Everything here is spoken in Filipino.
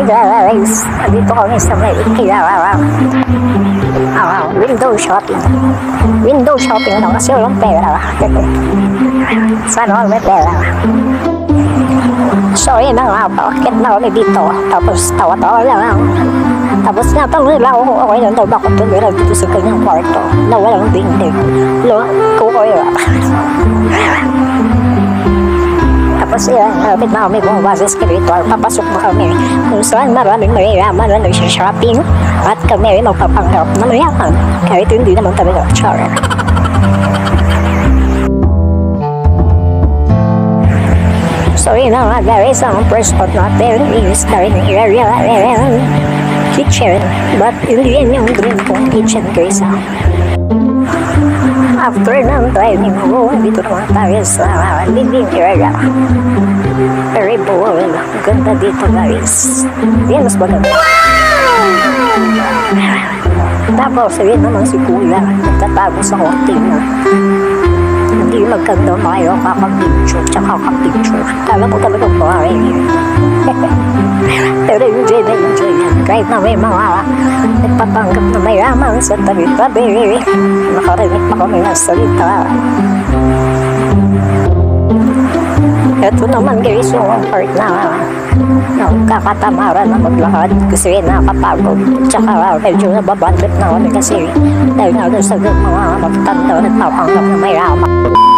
guys, dito kami sa may IKEA. Window shopping. Window shopping lang kasi walang pera. Sana may pera. So yun na nga, pakit na kami dito. Tapos tawa-tawa lang. Tapos natanong nila ako kung okay lang daw bakit tumira dito sa kanyang kwarto na walang dingding. Kukoy. Tapos yan, malapit na kami bumaba sa escalator. Papasok na kami kung saan maraming mayayaman na nagsha-shopping at kami ay magpapanggap na mayaman kahit hindi naman talaga char. So yun na nga guys, ang first spot natin is dining area and kitchen. But hindi yan yung green kong kitchen guys. After ng dining room, dito naman tayo sa living area. Very bold. Ganda dito guys. Yan mas maganda. Tapos yun naman si Kuya. Nagtatago sa konti mo. Hindi magkanda kayo kakapicture tsaka kakapicture. Kala mo talaga buhay. Pero enjoy na enjoy yan. Kahit na may mga nagpapanggap na mayaman sa tabi-tabi, nakarinig pa kami ng salita. Ito naman guys yung part na kakatamaran na maglakad kasi nakapagod. Tsaka medyo nababadtrip na kami kasi dahil nga doon sa mga magtanda nagpapanggap na mayaman.